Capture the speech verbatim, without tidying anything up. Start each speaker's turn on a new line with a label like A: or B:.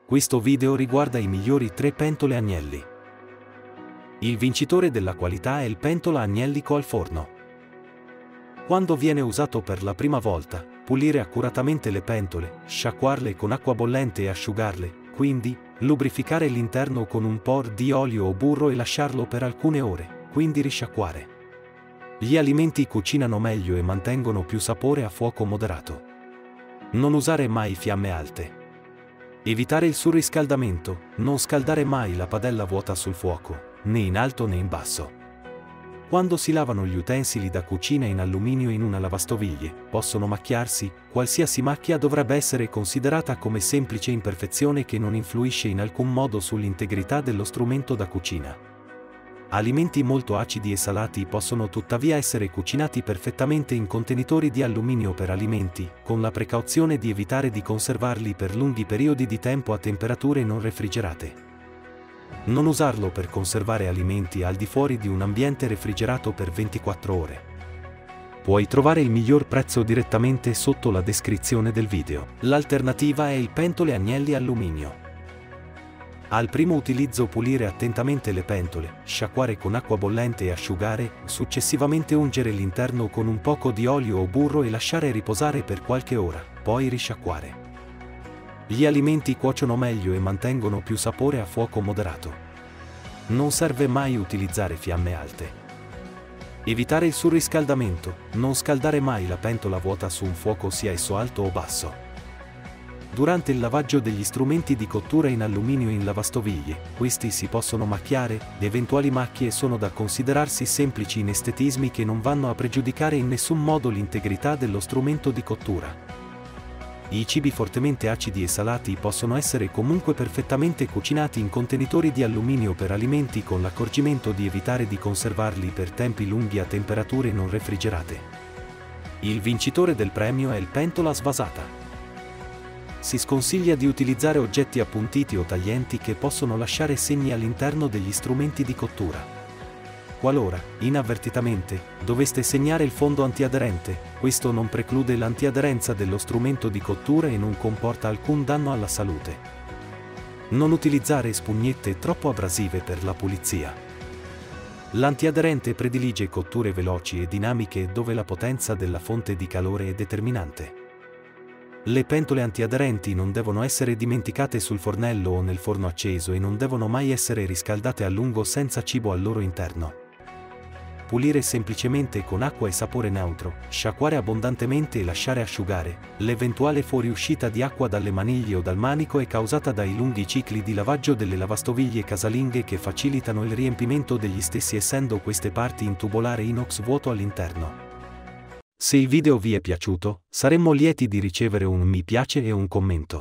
A: Questo video riguarda i migliori tre pentole Agnelli. Il vincitore della qualità è il pentola Agnellico al forno. Quando viene usato per la prima volta, pulire accuratamente le pentole, sciacquarle con acqua bollente e asciugarle, quindi, lubrificare l'interno con un po' di olio o burro e lasciarlo per alcune ore, quindi risciacquare. Gli alimenti cucinano meglio e mantengono più sapore a fuoco moderato. Non usare mai fiamme alte. Evitare il surriscaldamento, non scaldare mai la padella vuota sul fuoco, né in alto né in basso. Quando si lavano gli utensili da cucina in alluminio in una lavastoviglie, possono macchiarsi, qualsiasi macchia dovrebbe essere considerata come semplice imperfezione che non influisce in alcun modo sull'integrità dello strumento da cucina. Alimenti molto acidi e salati possono tuttavia essere cucinati perfettamente in contenitori di alluminio per alimenti, con la precauzione di evitare di conservarli per lunghi periodi di tempo a temperature non refrigerate. Non usarlo per conservare alimenti al di fuori di un ambiente refrigerato per ventiquattro ore. Puoi trovare il miglior prezzo direttamente sotto la descrizione del video. L'alternativa è il pentole Agnelli alluminio. Al primo utilizzo pulire attentamente le pentole, sciacquare con acqua bollente e asciugare, successivamente ungere l'interno con un poco di olio o burro e lasciare riposare per qualche ora, poi risciacquare. Gli alimenti cuociono meglio e mantengono più sapore a fuoco moderato. Non serve mai utilizzare fiamme alte. Evitare il surriscaldamento, non scaldare mai la pentola vuota su un fuoco sia esso alto o basso. Durante il lavaggio degli strumenti di cottura in alluminio in lavastoviglie, questi si possono macchiare, le eventuali macchie sono da considerarsi semplici inestetismi che non vanno a pregiudicare in nessun modo l'integrità dello strumento di cottura. I cibi fortemente acidi e salati possono essere comunque perfettamente cucinati in contenitori di alluminio per alimenti con l'accorgimento di evitare di conservarli per tempi lunghi a temperature non refrigerate. Il vincitore del premio è il pentola svasata. Si sconsiglia di utilizzare oggetti appuntiti o taglienti che possono lasciare segni all'interno degli strumenti di cottura. Qualora, inavvertitamente, doveste segnare il fondo antiaderente, questo non preclude l'antiaderenza dello strumento di cottura e non comporta alcun danno alla salute. Non utilizzare spugnette troppo abrasive per la pulizia. L'antiaderente predilige cotture veloci e dinamiche dove la potenza della fonte di calore è determinante. Le pentole antiaderenti non devono essere dimenticate sul fornello o nel forno acceso e non devono mai essere riscaldate a lungo senza cibo al loro interno. Pulire semplicemente con acqua e sapore neutro, sciacquare abbondantemente e lasciare asciugare. L'eventuale fuoriuscita di acqua dalle maniglie o dal manico è causata dai lunghi cicli di lavaggio delle lavastoviglie casalinghe che facilitano il riempimento degli stessi essendo queste parti in tubolare inox vuoto all'interno. Se il video vi è piaciuto, saremmo lieti di ricevere un mi piace e un commento.